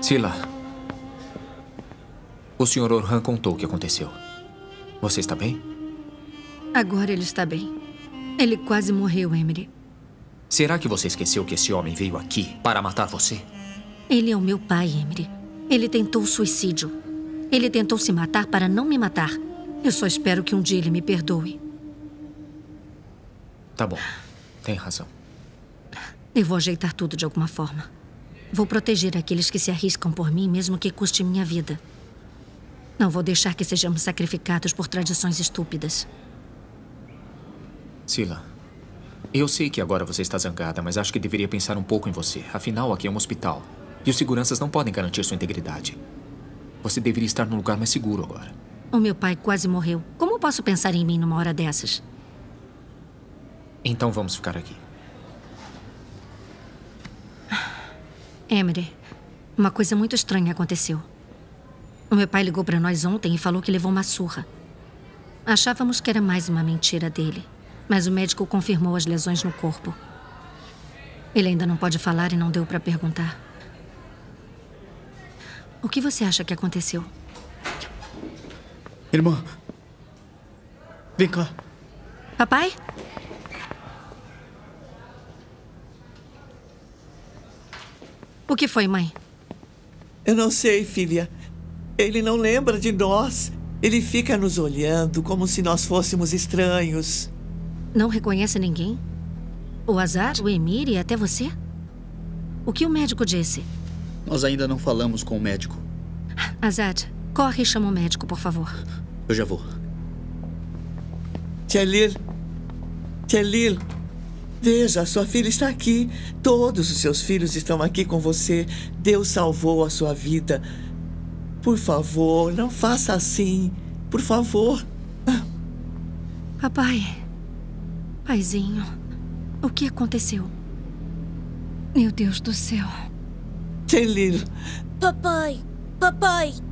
Sila, o Sr. Orhan contou o que aconteceu. Você está bem? Agora ele está bem. Ele quase morreu, Emily. Será que você esqueceu que esse homem veio aqui para matar você? Ele é o meu pai, Emily. Ele tentou suicídio. Ele tentou se matar para não me matar. Eu só espero que um dia ele me perdoe. Tá bom. Tem razão. Eu vou ajeitar tudo de alguma forma. Vou proteger aqueles que se arriscam por mim, mesmo que custe minha vida. Não vou deixar que sejamos sacrificados por tradições estúpidas. Sila, eu sei que agora você está zangada, mas acho que deveria pensar um pouco em você. Afinal, aqui é um hospital. E os seguranças não podem garantir sua integridade. Você deveria estar num lugar mais seguro agora. O meu pai quase morreu. Como posso pensar em mim numa hora dessas? Então vamos ficar aqui. Emily, uma coisa muito estranha aconteceu. O meu pai ligou para nós ontem e falou que levou uma surra. Achávamos que era mais uma mentira dele, mas o médico confirmou as lesões no corpo. Ele ainda não pode falar e não deu para perguntar. O que você acha que aconteceu? Irmã, vem cá. Papai? O que foi, mãe? Eu não sei, filha. Ele não lembra de nós. Ele fica nos olhando como se nós fôssemos estranhos. Não reconhece ninguém? O Azad, o Emir e até você? O que o médico disse? Nós ainda não falamos com o médico. Azad, corre e chama o médico, por favor. Eu já vou. Jalil. Jalil. Veja, sua filha está aqui. Todos os seus filhos estão aqui com você. Deus salvou a sua vida. Por favor, não faça assim. Por favor. Papai. Paizinho. O que aconteceu? Meu Deus do céu. Jalil. Papai. Papai.